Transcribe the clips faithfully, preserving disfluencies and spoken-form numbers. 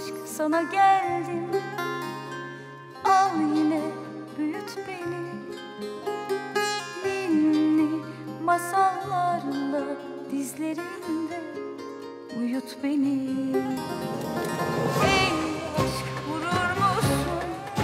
aşk sana geldim. Al yine büyüt beni, ninni masallarla dizlerinde uyut beni. Ey aşk vurur musun?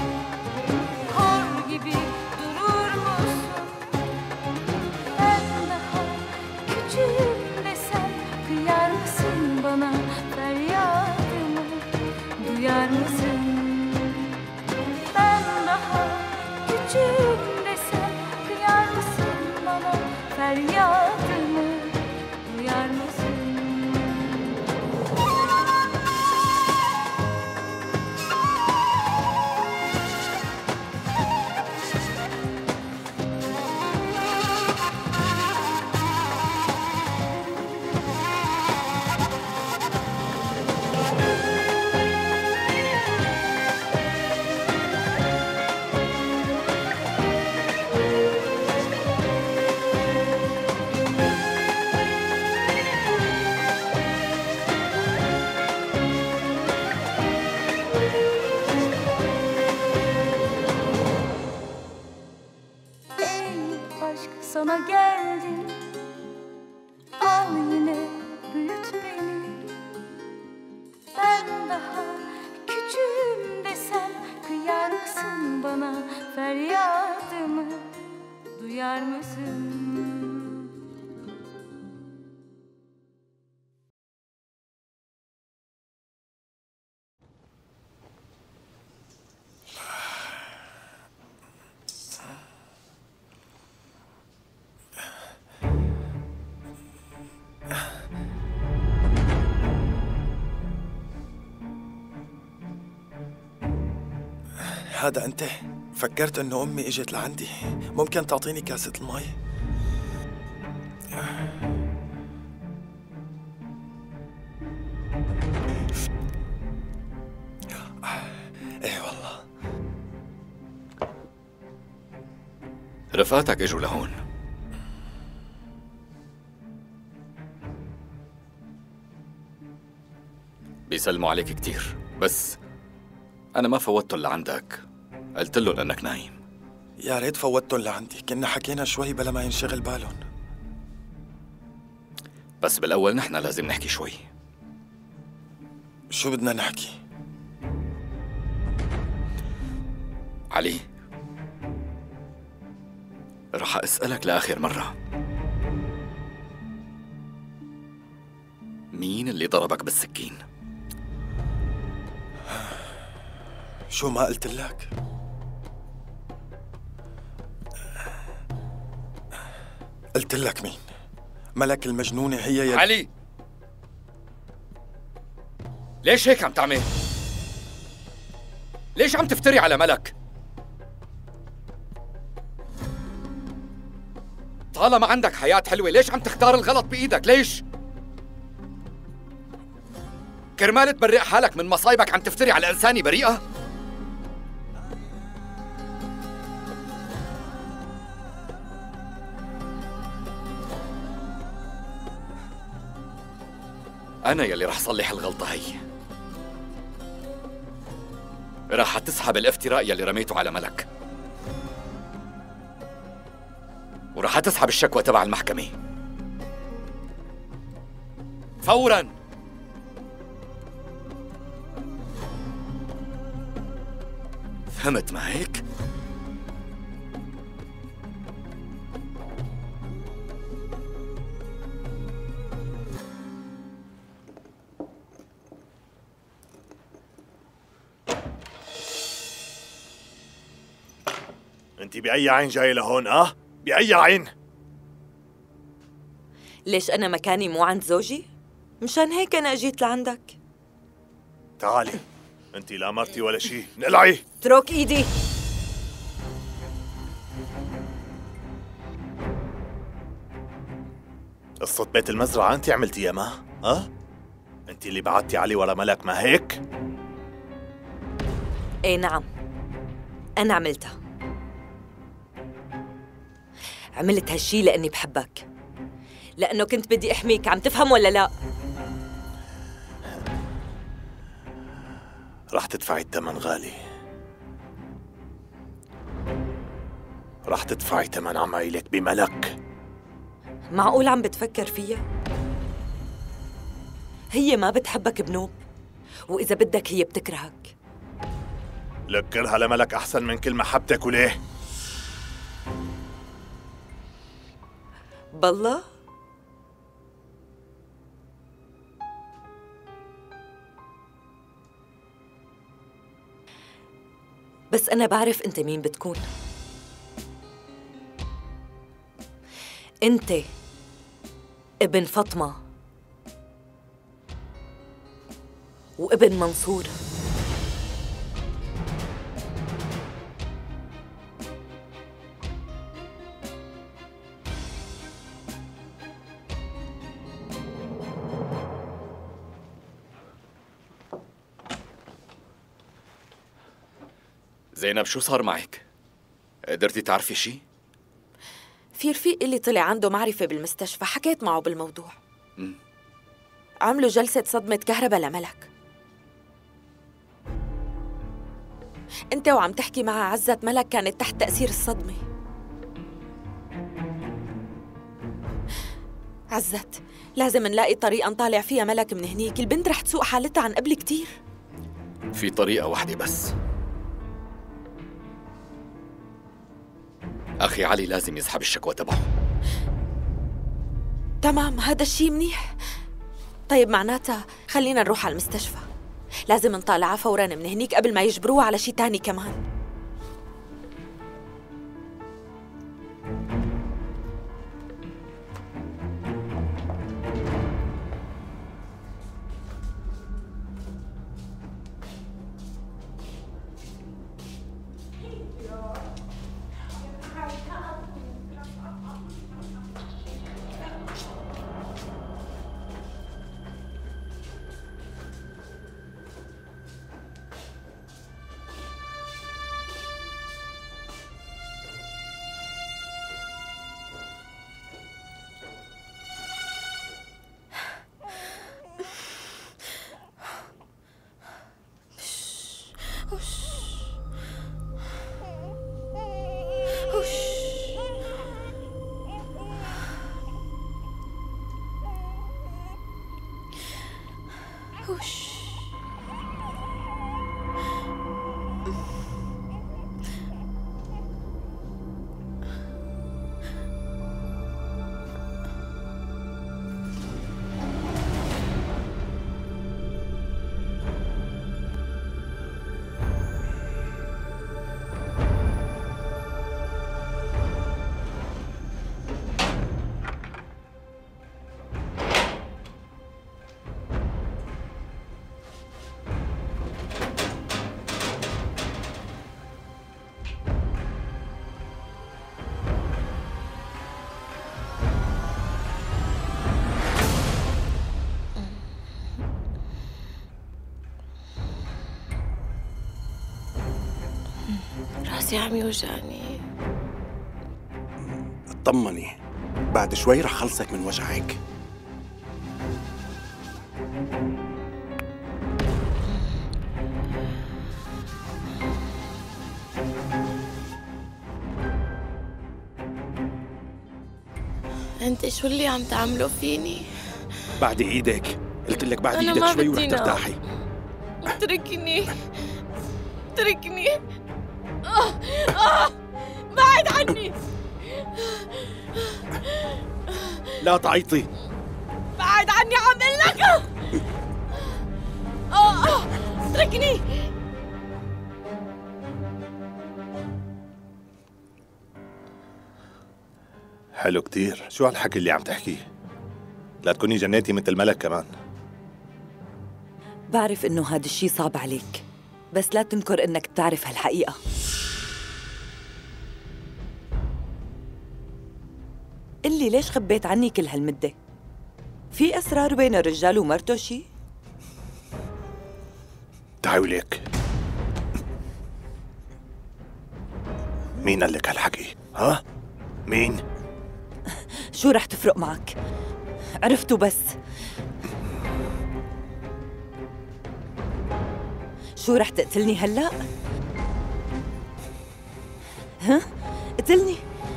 Kor gibi durur musun? Ben daha küçüğüm desem kıyar mısın bana? Feryadımı duyar mısın? Ben daha küçüğüm desem kıyar mısın bana? Feryadımı duyar mısın? Sana geldim, al yine büyüt beni. Ben daha küçüğüm desem kıyar mısın bana? Feryadımı duyar mısın? هذا أنت؟ فكرت إنه أمي إجت لعندي. ممكن تعطيني كاسة المي؟ إيه والله. رفقاتك إجوا لهون. بيسلموا عليك كتير، بس أنا ما فوتهم لعندك، قلت لهم إنك نايم. يا ريت فوتهم لعندي، كنا حكينا شوي بلا ما ينشغل بالهم. بس بالأول نحن لازم نحكي شوي. شو بدنا نحكي؟ علي، رح أسألك لآخر مرة، مين اللي ضربك بالسكين؟ شو ما قلت لك؟ قلت لك مين؟ ملك المجنونة هي يلي... علي، ليش هيك عم تعمل؟ ليش عم تفتري على ملك؟ طالما عندك حياة حلوة ليش عم تختار الغلط بإيدك؟ ليش؟ كرمال تبرئ حالك من مصايبك عم تفتري على إنسانة بريئة؟ أنا يلي رح صلح الغلطة هي. رح تسحب الافتراء يلي رميته على ملك، ورح تسحب الشكوى تبع المحكمة فوراً. فهمت ما هيك؟ انت بأي عين جاي لهون؟ اه بأي عين؟ ليش أنا مكاني مو عند زوجي؟ مشان هيك أنا أجيت لعندك. تعالي، انت لا مرتي ولا شيء، نقلعي. اترك ايدي. قصة بيت المزرعة انت عملتيها ما؟ اه؟ انت اللي بعتي علي ورا ملك ما هيك؟ ايه نعم، أنا عملتها. عملت هالشي لأني بحبك، لأنه كنت بدي أحميك. عم تفهم ولا لا؟ رح تدفعي الثمن غالي. رح تدفعي ثمن عمايلك بملك. معقول عم بتفكر فيها؟ هي ما بتحبك بنوب، وإذا بدك هي بتكرهك. لك كرهها لملك أحسن من كل محبتك وليه؟ بالله؟ بس أنا بعرف أنت مين بتكون. أنت ابن فاطمة وابن منصور. زينب، شو صار معك؟ قدرتي تعرفي شي؟ في رفيق اللي طلع عنده معرفة بالمستشفى، حكيت معه بالموضوع. م. عملوا جلسة صدمة كهرباء لملك. انت وعم تحكي مع عزة، ملك كانت تحت تأثير الصدمة. عزت، لازم نلاقي طريقة نطالع فيها ملك من هنيك، البنت رح تسوء حالتها عن قبل كتير. في طريقة واحدة بس. أخي علي لازم يسحب الشكوى تبعه. تمام، هذا الشيء منيح. طيب معناتها خلينا نروح على المستشفى، لازم نطالعها فوراً من هنيك قبل ما يجبروها على شيء تاني كمان. راسي عم يوجعني. اطمني، بعد شوي رح خلصك من وجعك. انت شو اللي عم تعمله فيني؟ بعد ايدك، قلت لك بعد ايدك شوي ورح ترتاحي. اتركني اتركني. آه آه بعد عني. لا تعيطي. بعد عني عم اقول لك. آه آه اتركني. حلو كتير. شو هالحكي اللي عم تحكيه؟ لا تكوني جنيتي مثل ملك كمان. بعرف إنه هذا الشيء صعب عليك، بس لا تنكر إنك بتعرف هالحقيقة. قلي ليش خبيت عني كل هالمدة؟ في أسرار بين الرجال ومرته شي؟ تعالي ليك. مين قال لك هالحكي؟ ها؟ مين؟ شو رح تفرق معك؟ عرفته بس. شو رح تقتلني هلأ؟ ها؟ قتلني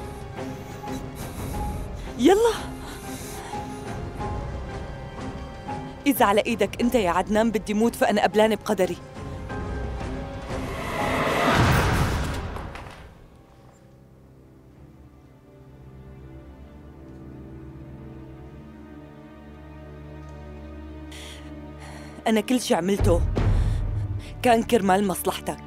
يلا. إذا على إيدك أنت يا عدنان بدي موت فأنا قبلانة بقدري. أنا كل شي عملته كان كرمال مصلحتك،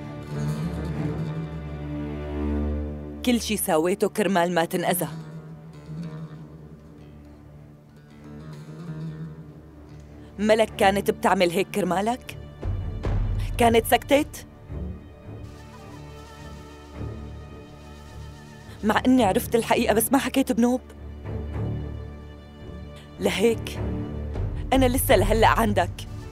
كل شي ساويته كرمال ما تنأذى. ملك كانت بتعمل هيك كرمالك؟ كانت سكتت؟ مع إني عرفت الحقيقة بس ما حكيت بنوب. لهيك أنا لسه لهلأ عندك.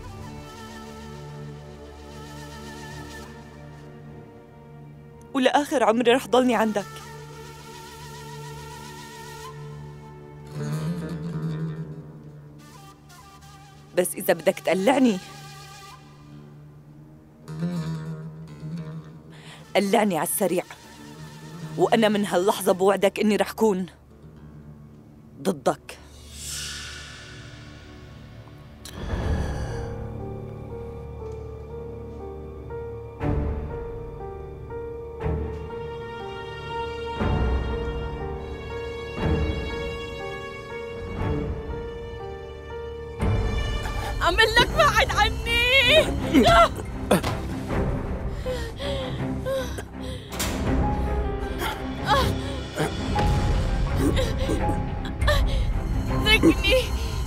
ولآخر عمري رح ضلني عندك. بس إذا بدك تقلعني قلعني على السريع، وأنا من هاللحظة بوعدك إني رح كون ضدك. أعمل لك بعد عني. اتركني.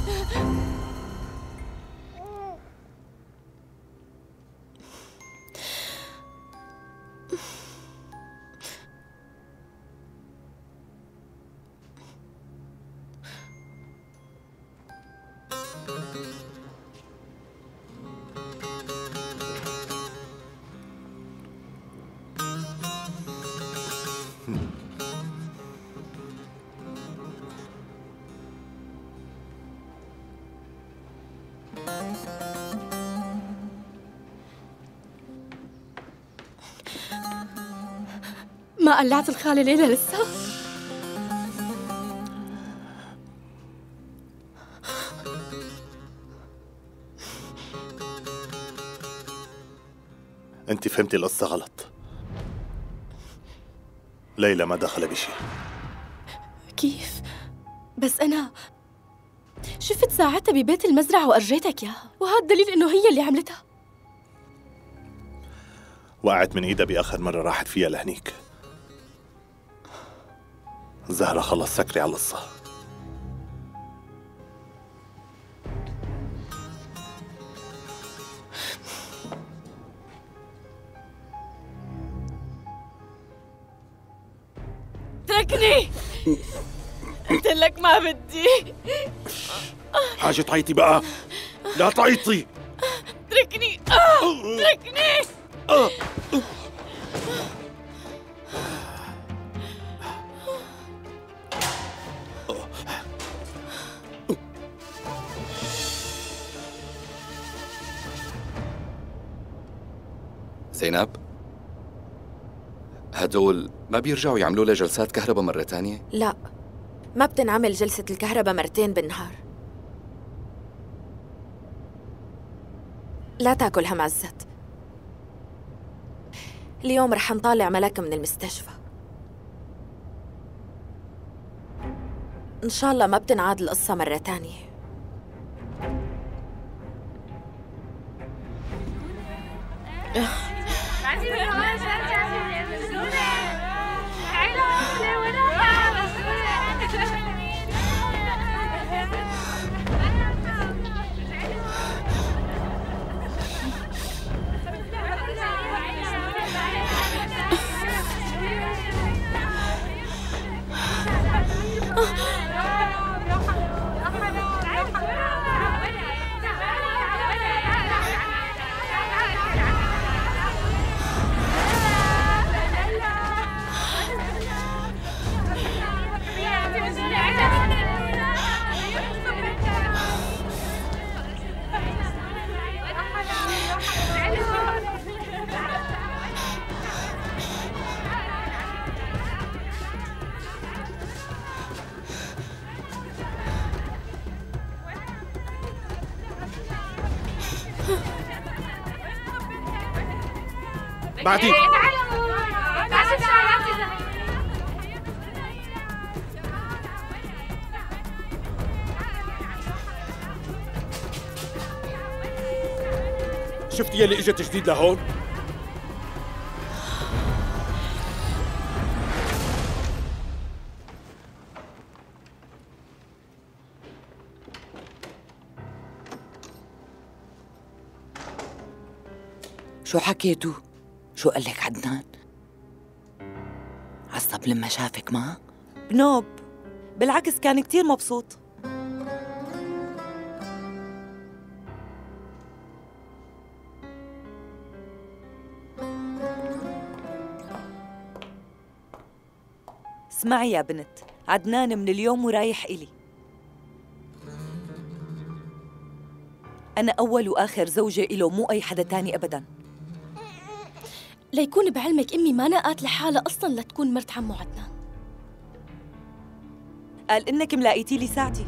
ما قلعت الخالة ليلى لسه؟ انت فهمتي القصة غلط. ليلى ما دخل بشي. كيف؟ بس أنا شفت ساعتها ببيت المزرعة وأرجيتك إياها، وهذا دليل إنه هي اللي عملتها. وقعت من ايدها بآخر مرة راحت فيها لهنيك. زهرة خلص سكري على القصة. اتركني. قلت لك ما بدي. حاجة تعيطي بقى، لا تعيطي. اتركني. اتركني. زينب، هدول ما بيرجعوا يعملوا لها جلسات كهرباء مرة تانية؟ لا، ما بتنعمل جلسة الكهرباء مرتين بالنهار. لا تاكل همزت. اليوم رح نطالع ملك من المستشفى. إن شاء الله ما بتنعاد القصة مرة تانية. بعدين شفتي يلي اجت جديد لهون؟ شو حكيتوا؟ شو قال لك عدنان؟ عصب لما شافك ما؟ بنوب، بالعكس كان كتير مبسوط. اسمعي يا بنت، عدنان من اليوم ورايح إلي. أنا أول وآخر زوجة إله، مو أي حدا تاني أبداً. ليكون بعلمك أمي ما نقات لحالها أصلاً لتكون مرت عمو عدنان. قال إنك ملاقيتي لي ساعتي.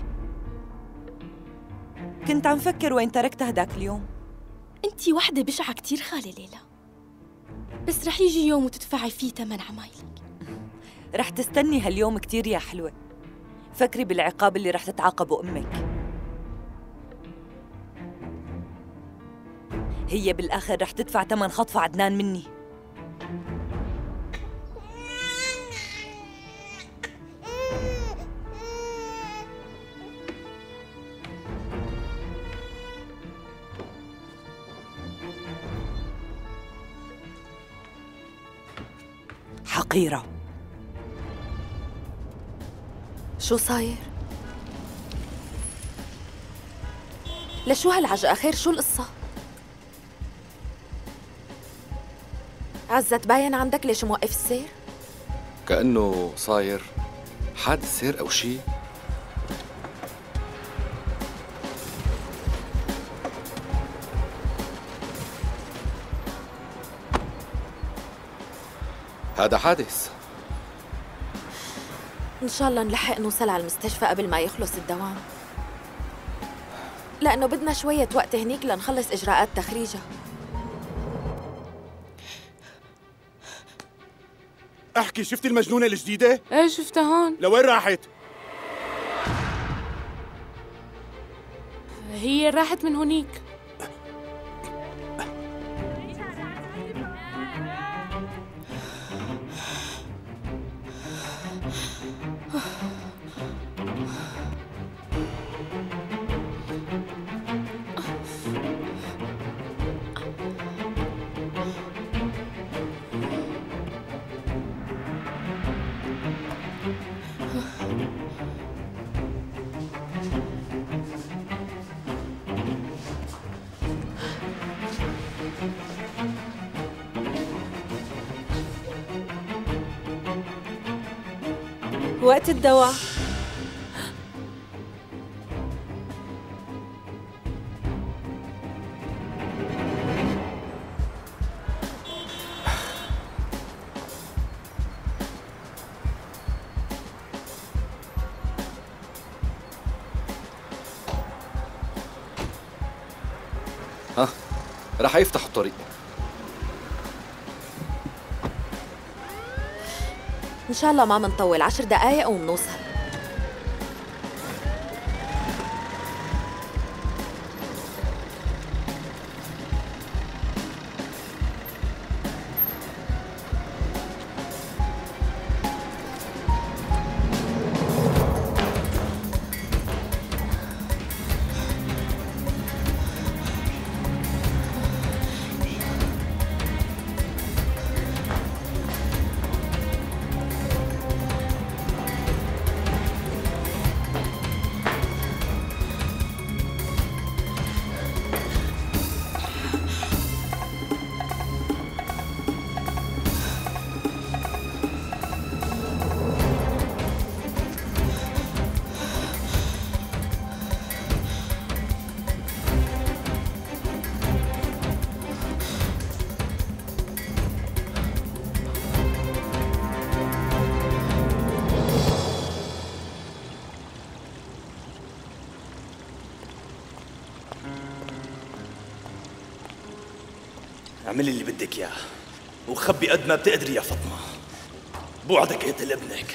كنت عم فكر وين تركتها هداك اليوم. أنتي وحدة بشعة كتير خالة ليلى، بس رح يجي يوم وتدفعي فيه ثمن عمايلك. رح تستني هاليوم كتير يا حلوة. فكري بالعقاب اللي رح تتعاقبه أمك. هي بالآخر رح تدفع ثمن خطف عدنان مني. حقيرة. شو صاير؟ لشو هالعجقة؟ خير شو القصة؟ عزة تباين عندك ليش موقف السير؟ كأنه صاير حادث سير أو شي. هذا حادث. إن شاء الله نلحق نوصل على المستشفى قبل ما يخلص الدوام، لأنه بدنا شوية وقت هنيك لنخلص إجراءات تخريجها. احكي، شفتي المجنونة الجديدة؟ ايه شفتها هون. لوين راحت؟ هي راحت من هونيك. وقت الدواء. ها رح يفتحوا الطريق. إن شاء الله ما منطول، عشر دقايق ومنوصل. اعملي اللي بدك اياه وخبي قد ما بتقدري يا فاطمة. بوعدك قتل ابنك.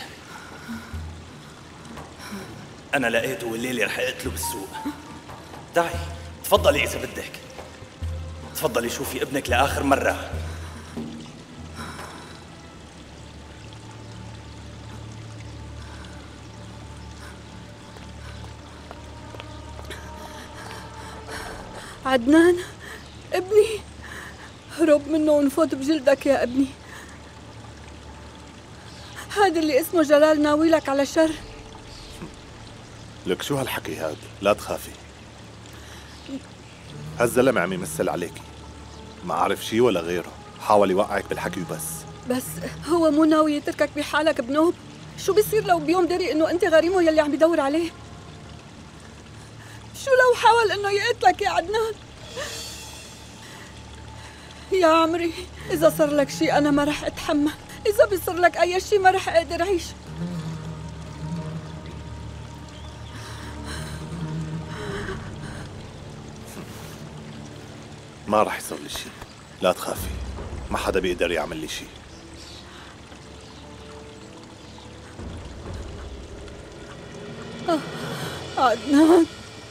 أنا لقيته والليلة رح أقتله بالسوق. تعي تفضلي إذا بدك. تفضلي شوفي ابنك لآخر مرة. عدنان ابني، هرب منه ونفوت بجلدك يا ابني. هذا اللي اسمه جلال ناويلك على شر. لك شو هالحكي هاد؟ لا تخافي، هالزلمة عم يمثل عليكي، ما عرف شي ولا غيره، حاول يوقعك بالحكي وبس. بس هو مو ناوي يتركك بحالك بنوب؟ شو بيصير لو بيوم دري انه انت غريمه يلي عم يدور عليه؟ شو لو حاول انه يقتلك يا عدنان؟ يا عمري اذا صار لك شي انا ما رح اتحمل، اذا بيصير لك اي شي ما رح اقدر اعيش. ما رح يصير لي شي، لا تخافي، ما حدا بيقدر يعمل لي شي. آه. عدنان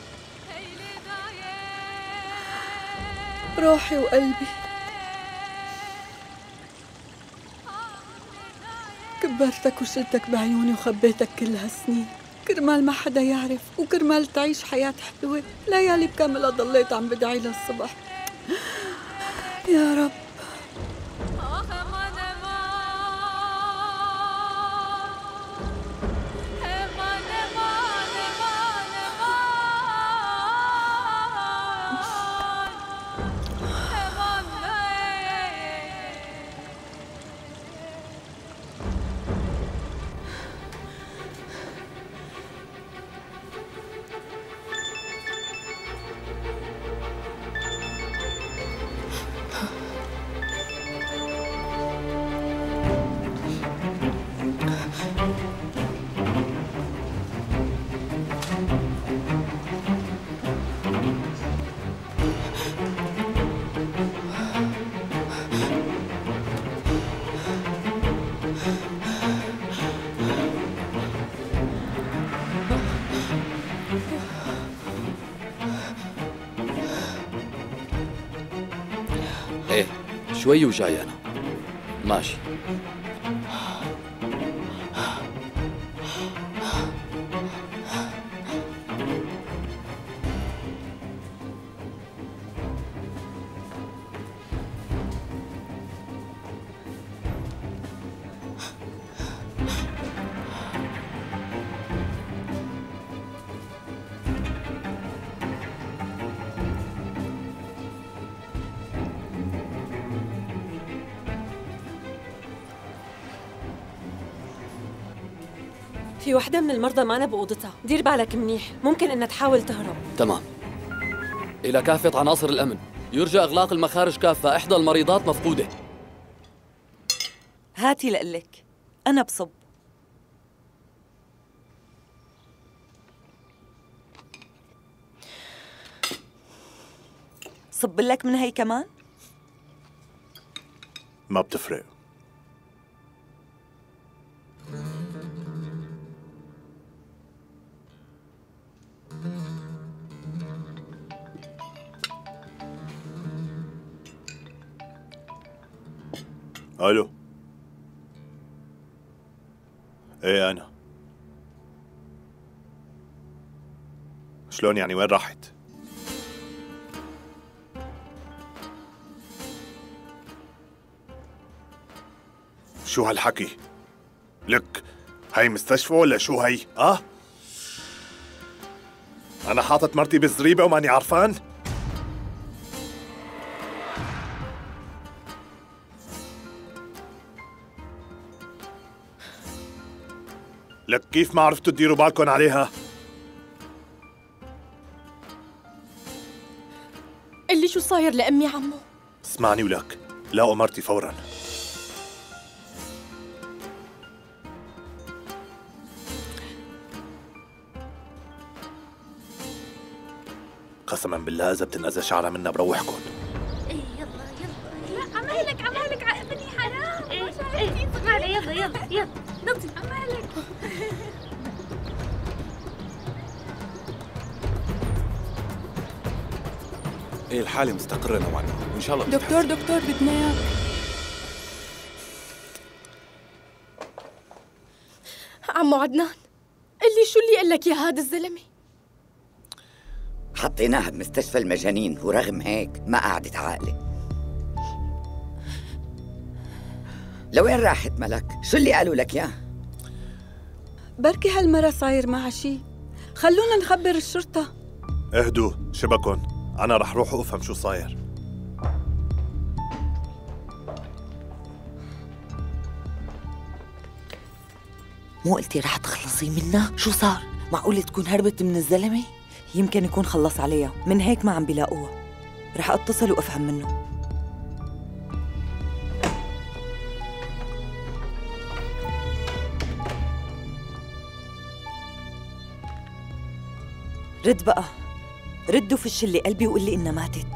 روحي وقلبي، كبرتك وشلتك بعيوني وخبيتك كل هالسنين كرمال ما حدا يعرف وكرمال تعيش حياة حلوة. ليالي بكاملها ضليت عم بدعي للصبح يا رب. ايه شوي وجاي انا. ماشي. في وحدة من المرضى معنا بأوضتها، دير بالك منيح، ممكن إنها تحاول تهرب. تمام. إلى كافة عناصر الأمن، يرجى إغلاق المخارج كافة، إحدى المريضات مفقودة. هاتي لقلك، أنا بصب. صب لك من هي كمان؟ ما بتفرق. الو. ايه انا. شلون يعني وين راحت؟ شو هالحكي؟ لك هاي مستشفى ولا شو هي؟ اه؟ انا حاطط مرتي بالزريبة وماني عرفان؟ لك كيف ما عرفتوا تديروا بالكم عليها؟ قلي شو صاير لأمي عمو؟ اسمعني ولك، لاقوا مرتي فوراً. قسماً بالله إذا بتنأذى شعرها منا بروحكم. يلا يلا عمالك عمالك عقبني حرام. ايه ايه تعالي يلا يلا يلا نطي عمالك. ايه الحالة مستقرة نوعا وان شاء الله دكتور دكتور بدنا اياك. عمو عدنان قلي شو اللي قال لك يا هذا الزلمه؟ حطيناها بمستشفى المجانين ورغم هيك ما قعدت عاقله. لوين راحت ملك؟ شو اللي قالوا لك ياه؟ بركي هالمرة صاير معها شي، خلونا نخبر الشرطة. اهدوا شبكن، أنا رح روح وأفهم شو صاير. مو قلتي رح تخلصي منها؟ شو صار؟ معقولة تكون هربت من الزلمة؟ يمكن يكون خلص عليها، من هيك ما عم بيلاقوها. رح اتصل وافهم منه. رد بقى، رد وفش اللي قلبي وقول لي انها ماتت.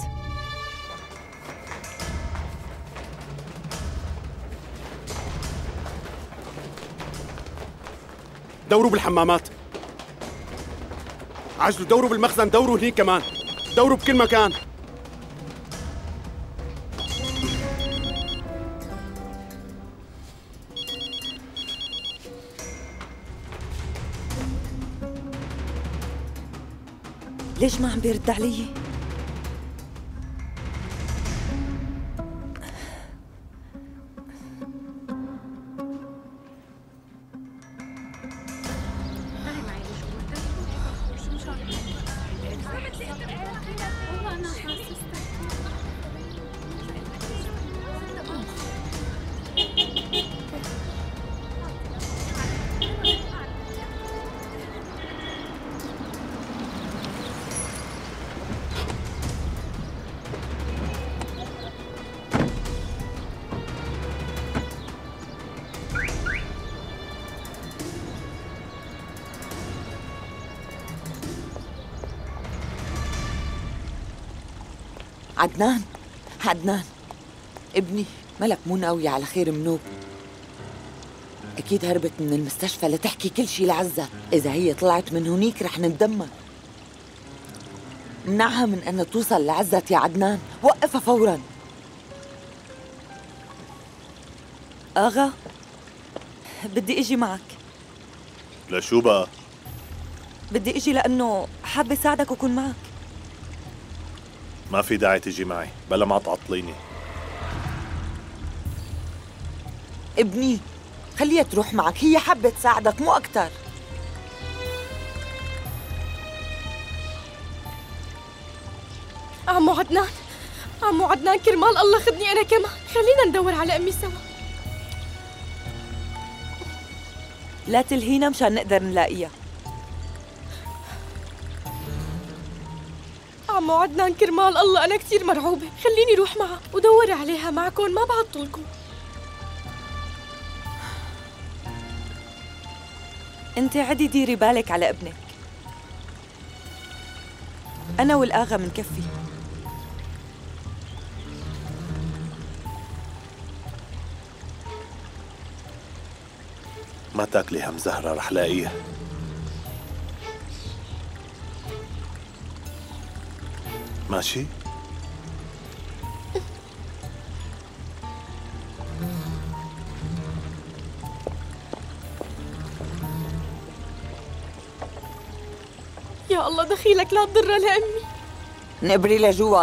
دوروا بالحمامات، عجلوا دوروا بالمخزن، دوروا هنيك كمان، دوروا بكل مكان. ليش ما عم بيرد علي؟ عدنان، عدنان ابني، ملك مو ناوية على خير منوب. أكيد هربت من المستشفى لتحكي كل شي لعزة. إذا هي طلعت من هونيك رح نتدمر. منعها من أن توصل لعزة يا عدنان، وقفها فوراً. آغا، بدي إجي معك. لشو بقى؟ بدي إجي لأنه حابة ساعدك وكون معك. ما في داعي تيجي معي بلا ما تعطليني. ابني خليها تروح معك، هي حابة تساعدك مو أكتر. عمو عدنان، عمو عدنان كرمال الله خدني أنا كمان، خلينا ندور على أمي سوا. لا تلهينا مشان نقدر نلاقيها. عمو عدنان كرمال الله أنا كثير مرعوبة، خليني روح معها ودور عليها معكم، ما بعطلكم. انت عدي ديري بالك على ابنك، أنا والآغا منكفي. ما تاكلي هم زهرة رح لاقيها. ماشي؟ يا الله دخيلك لا تضرها لأمي. نقبري لجوا.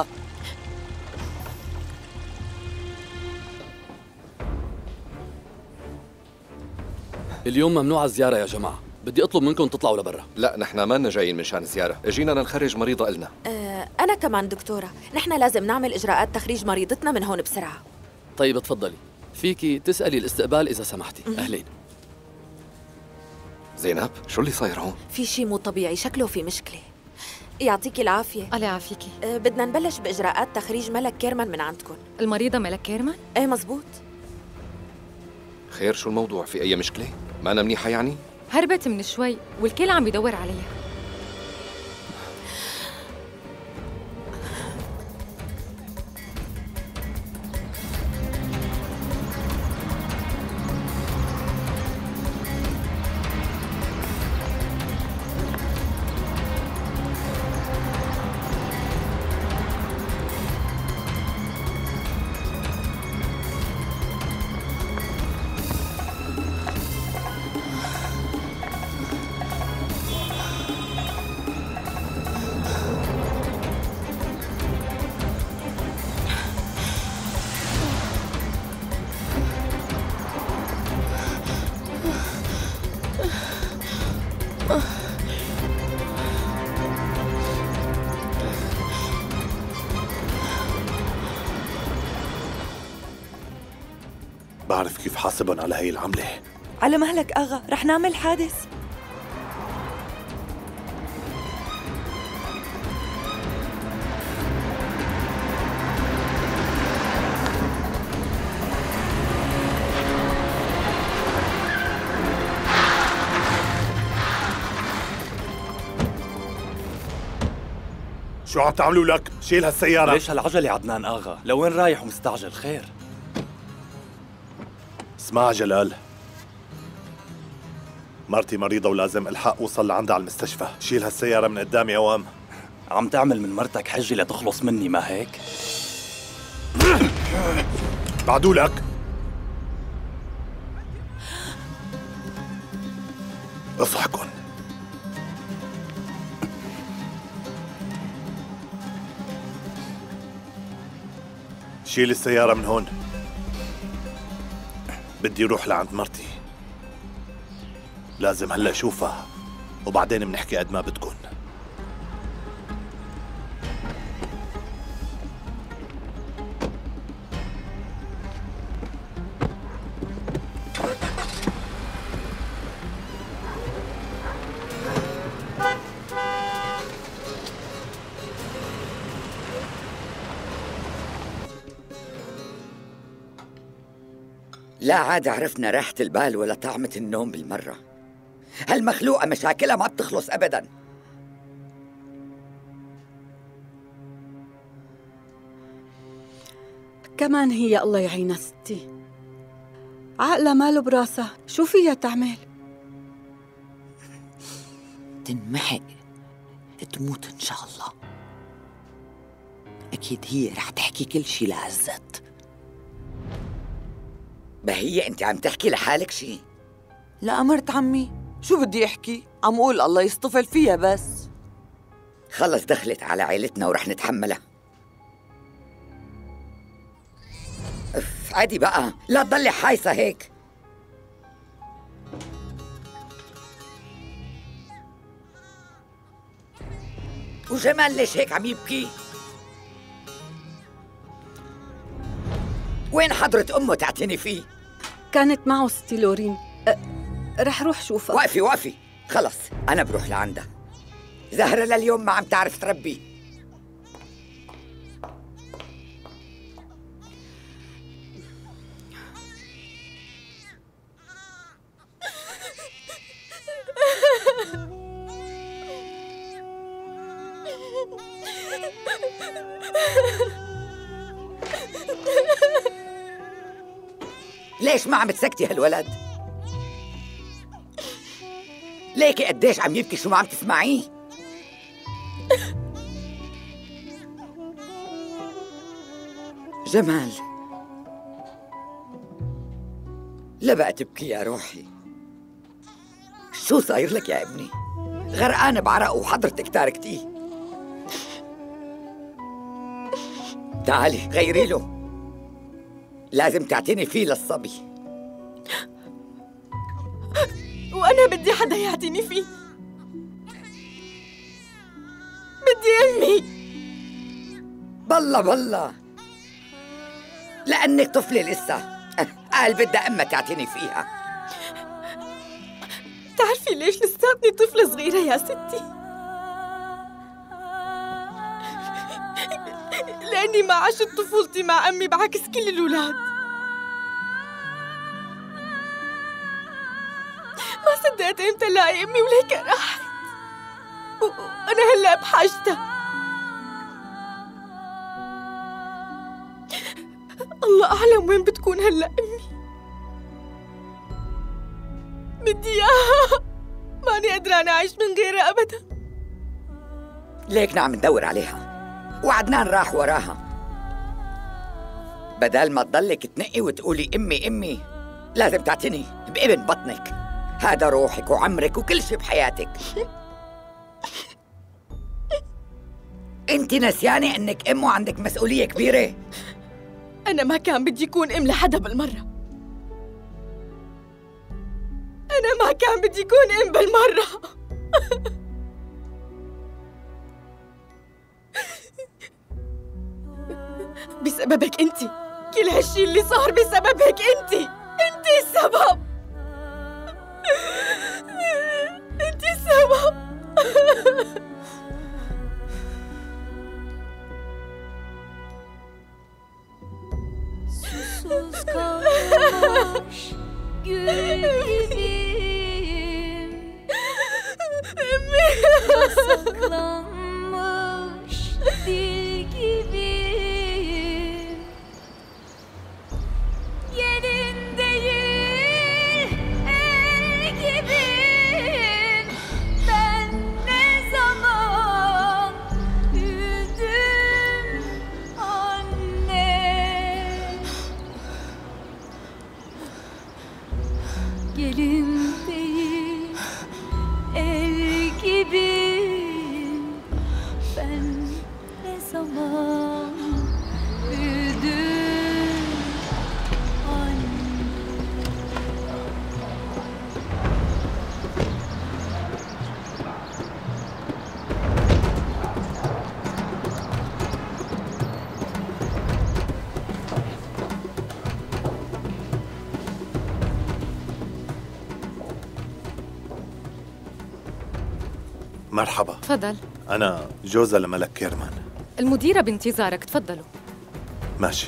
اليوم ممنوع الزيارة يا جماعة، بدي أطلب منكم تطلعوا لبرا. لا نحن ما لنا جايين من شان زيارة، اجينا لنخرج مريضة إلنا. آه أنا كمان دكتورة، نحن لازم نعمل إجراءات تخريج مريضتنا من هون بسرعة. طيب تفضلي، فيكي تسألي الاستقبال إذا سمحتي. أهلين. زينب شو اللي صاير هون؟ في شيء مو طبيعي، شكله في مشكلة. يعطيكي العافية. الله يعافيكي. أه بدنا نبلش بإجراءات تخريج ملك كيرمان من عندكم. المريضة ملك كيرمان؟ ايه مزبوط. خير شو الموضوع؟ في أي مشكلة؟ ما أنا منيحة يعني؟ هربت من شوي والكل عم بيدور عليها. بعرف كيف حاسبهم على هي العملة. على مهلك أغا، رح نعمل حادث. شو عم تعملوا لك؟ شيل هالسيارة. ليش هالعجلة عدنان آغا؟ لوين رايح ومستعجل خير؟ اسمع جلال، مرتي مريضة ولازم الحق وصل لعندها على المستشفى. شيل هالسيارة من قدامي اوام. عم تعمل من مرتك حجة لتخلص مني ما هيك؟ بعدوا لك. اصحكن. شيل السيارة من هون. بدي اروح لعند مرتي. لازم هلا اشوفها وبعدين بنحكي قد ما بدكن. لا عاد عرفنا راحة البال ولا طعمة النوم بالمرة. هالمخلوقة مشاكلها ما بتخلص أبداً. كمان هي الله يعينها ستي، عقلها ماله براسها، شو فيها تعمل؟ تنمحق تموت إن شاء الله. أكيد هي رح تحكي كل شي لعزت. بهية أنت عم تحكي لحالك شي؟ لا مرت عمي، شو بدي أحكي؟ عم أقول الله يصطفل فيها بس. خلص دخلت على عائلتنا ورح نتحملها. اف عادي بقى، لا تضلي حايصة هيك. وجمال ليش هيك عم يبكي؟ وين حضرة أمه تعتني فيه؟ كانت معه ستي لورين. أه رح روح شوفها. وقفي وقفي، خلص أنا بروح لعندها. زهرة لليوم ما عم تعرف تربي. ليش ما عم تسكتي هالولد؟ ليكي قديش عم يبكي، شو ما عم تسمعيه؟ جمال، لا بقى تبكي يا روحي. شو صاير لك يا ابني؟ غرقان بعرق وحضرتك تاركتيه. تعالي غيري له، لازم تعتني فيه للصبي. وأنا بدي حدا يعتني فيه، بدي أمي. بالله بالله، لأنك طفلة لسه، قال بدها أمها تعتني فيها. تعرفي ليش لساتني طفلة صغيرة يا ستي؟ لأني ما عشت طفولتي مع أمي بعكس كل الأولاد. ما صدقت إمتى لاقي أمي وليك راحت، وأنا هلأ بحاجتها. الله أعلم وين بتكون هلأ أمي. بدي إياها، ماني قدرانة أعيش من غيرها أبدا. ليك عم ندور عليها وعدنان راح وراها. بدل ما تضلك تنقي وتقولي أمي أمي، لازم تعتني بابن بطنك. هذا روحك وعمرك وكل شي بحياتك. انت نسيانة انك ام وعندك مسؤولية كبيرة. أنا ما كان بدي يكون ام لحدا بالمرة. أنا ما كان بدي يكون ام بالمرة. بسببك انت كل هالشي اللي صار بسببك انتي انتي السبب. انتي السبب. Susuz kalmış gül gibiyim. Saklanmış dil gibiyim. Gelin değil el gibiyim. Ben ne zaman büyüdüm anne. Gelin değil el gibiyim. Ben ne zaman büyüdüm anne. مرحبا. تفضل. أنا جوزة لملك كيرمان. المديرة بانتظارك، تفضلوا. ماشي.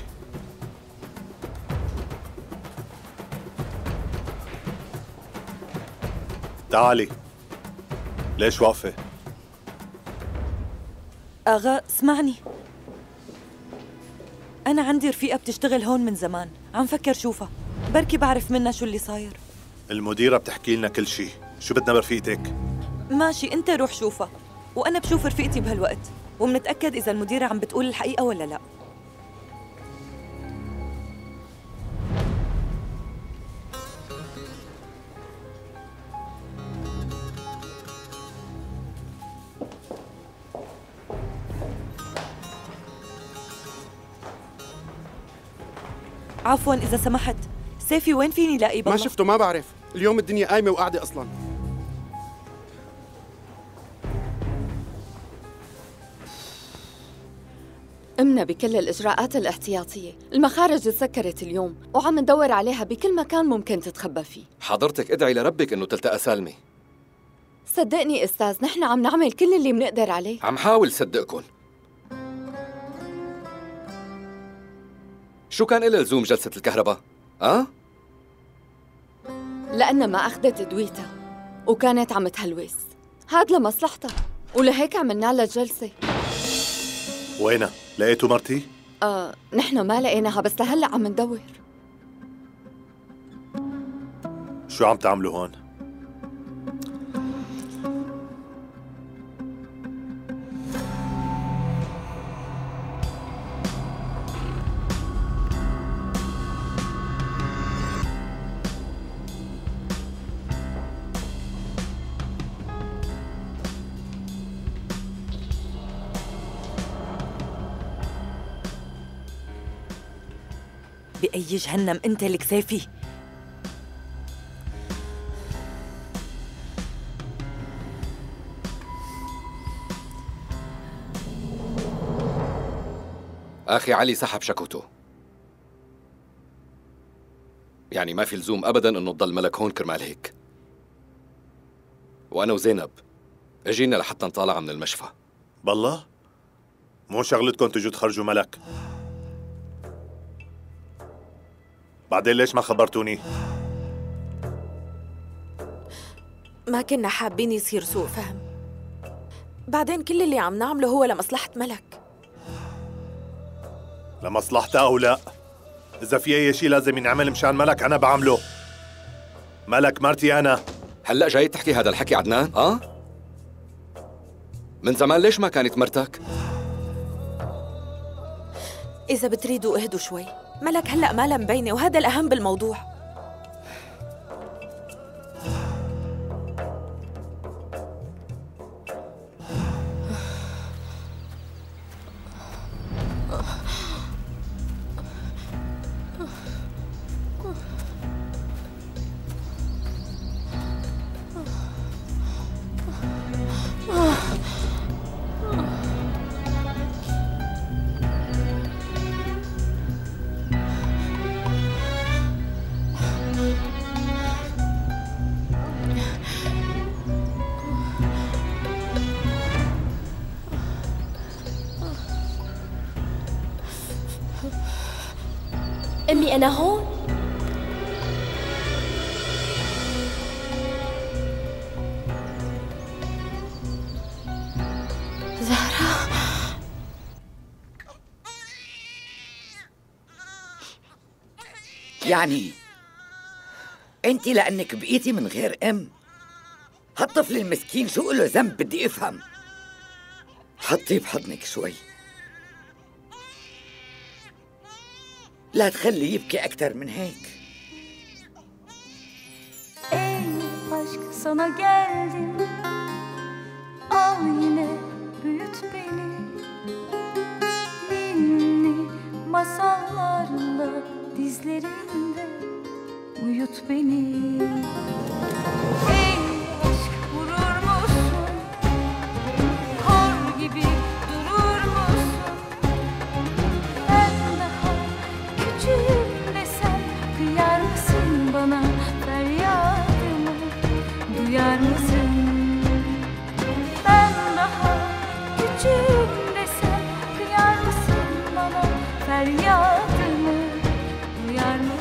تعالي. ليش واقفة؟ أغا اسمعني، أنا عندي رفيقة بتشتغل هون من زمان، عم فكر شوفها، بركي بعرف منها شو اللي صاير. المديرة بتحكي لنا كل شي، شو بدنا برفيقتك؟ ماشي، أنت روح شوفها، وأنا بشوف رفيقتي بهالوقت، ومنتأكد إذا المديرة عم بتقول الحقيقة ولا لا. عفواً إذا سمحت، سيفي وين فيني لاقي بالله؟ ما شفته، ما بعرف، اليوم الدنيا قايمة وقاعدة أصلاً. قمنا بكل الإجراءات الاحتياطية، المخارج تسكرت اليوم وعم ندور عليها بكل مكان ممكن تتخبى فيه. حضرتك ادعي لربك إنه تلتقى سالمة. صدقني أستاذ، نحن عم نعمل كل اللي بنقدر عليه. عم حاول صدقكن. شو كان إلها لزوم جلسة الكهرباء؟ أه؟ لأنها ما أخذت دويتها وكانت عم تهلوس، هاد لمصلحتها، ولهيك عملنا لها جلسة. وينها؟ لقيتوا مرتي؟ آه، نحن ما لقيناها بس لهلا عم ندور. شو عم تعملوا هون؟ بأي جهنم أنت الكسافي؟ أخي علي سحب شكوته، يعني ما في لزوم أبداً إنه تضل ملك هون كرمال هيك. وأنا وزينب اجينا لحتى نطالع من المشفى. بالله؟ مو شغلتكم تجوا تخرجوا ملك؟ بعدين ليش ما خبرتوني؟ ما كنا حابين يصير سوء فهم، بعدين كل اللي عم نعمله هو لمصلحة ملك. لمصلحتها أو لا؟ إذا في أي شيء لازم ينعمل مشان ملك أنا بعمله. ملك مرتي أنا. هلأ جاي تحكي هذا الحكي عدنان؟ آه؟ من زمان ليش ما كانت مرتك؟ إذا بتريدوا اهدوا شوي، ملك هلأ مالها مبينة وهذا الأهم بالموضوع. أمي أنا هون. زهرة. يعني انت لأنك بقيتي من غير أم، هالطفل المسكين شو له ذنب؟ بدي أفهم. حطيه بحضنك شوي، لا تخليه يبكي أكتر من هيك. Ey aşk sana geldim, al yine büyüt beni, ninni masallarla dizlerinde uyut beni. Ey aşk vurur musun, kor gibi durur musun? Ben daha küçüğüm desem kıyar mısın bana, feryadımı duyar mısın? Ben daha küçüğüm desem kıyar mısın bana, feryadımı duyar mısın?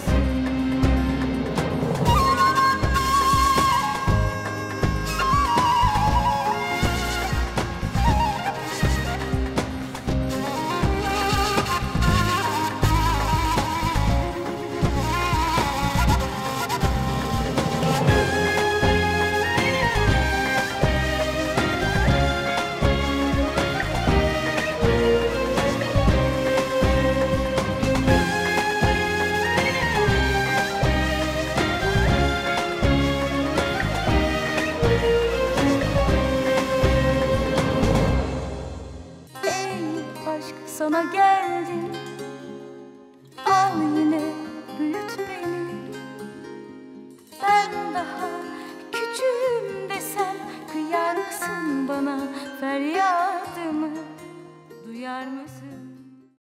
Sana geldim, al yine büyüt beni. Ben daha